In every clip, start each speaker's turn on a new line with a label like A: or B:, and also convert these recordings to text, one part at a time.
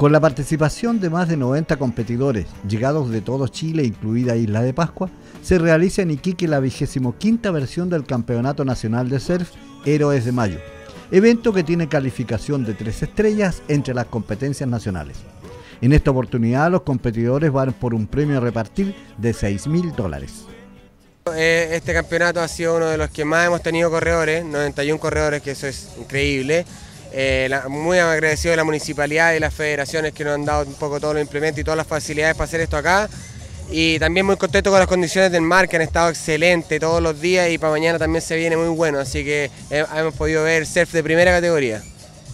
A: Con la participación de más de 90 competidores, llegados de todo Chile, incluida Isla de Pascua, se realiza en Iquique la 25ª versión del Campeonato Nacional de Surf Héroes de Mayo, evento que tiene calificación de 3 estrellas entre las competencias nacionales. En esta oportunidad los competidores van por un premio a repartir de $6.000.
B: Este campeonato ha sido uno de los que más hemos tenido corredores, 91 corredores, que eso es increíble. Muy agradecido de la municipalidad y las federaciones que nos han dado un poco todos los implementos y todas las facilidades para hacer esto acá. Y también muy contento con las condiciones del mar, que han estado excelentes todos los días, y para mañana también se viene muy bueno, así que hemos podido ver surf de primera categoría.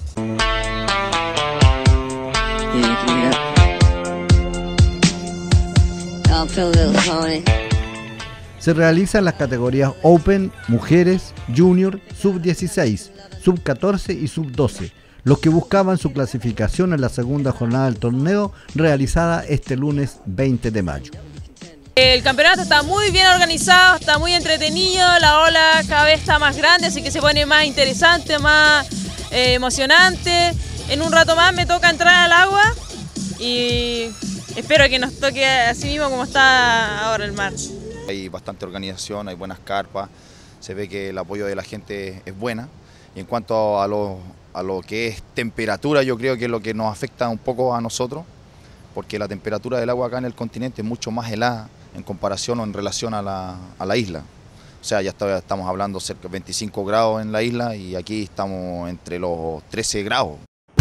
A: Se realizan las categorías Open, Mujeres, Junior, Sub-16, Sub-14 y Sub-12, los que buscaban su clasificación en la segunda jornada del torneo realizada este lunes 20 de mayo.
C: El campeonato está muy bien organizado, está muy entretenido, la ola cada vez está más grande, así que se pone más interesante, más emocionante. En un rato más me toca entrar al agua y espero que nos toque así mismo como está ahora el mar.
D: Hay bastante organización, hay buenas carpas, se ve que el apoyo de la gente es buena. Y en cuanto a lo que es temperatura, yo creo que es lo que nos afecta un poco a nosotros, porque la temperatura del agua acá en el continente es mucho más helada en comparación o en relación a la isla. O sea, ya estamos hablando cerca de 25 grados en la isla y aquí estamos entre los 13 grados.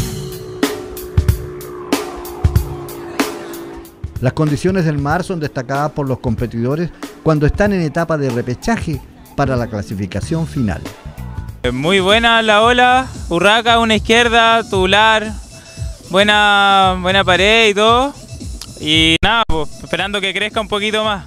A: Las condiciones del mar son destacadas por los competidores cuando están en etapa de repechaje para la clasificación final.
E: Muy buena la ola, Urraca, una izquierda, tubular, buena pared y todo. Y nada, pues, esperando que crezca un poquito más.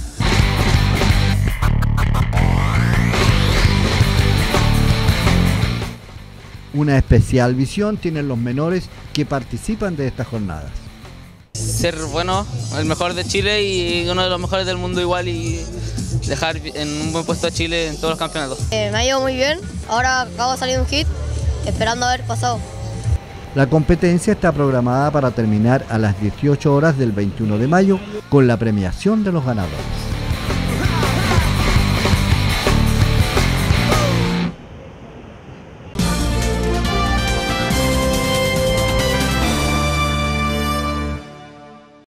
A: Una especial visión tienen los menores que participan de estas jornadas.
F: Ser bueno, el mejor de Chile y uno de los mejores del mundo igual, y dejar en un buen puesto a Chile en todos los campeonatos.
G: Me ha ido muy bien, ahora acabo de salir un hit, esperando haber pasado.
A: La competencia está programada para terminar a las 18 horas del 21 de mayo con la premiación de los ganadores.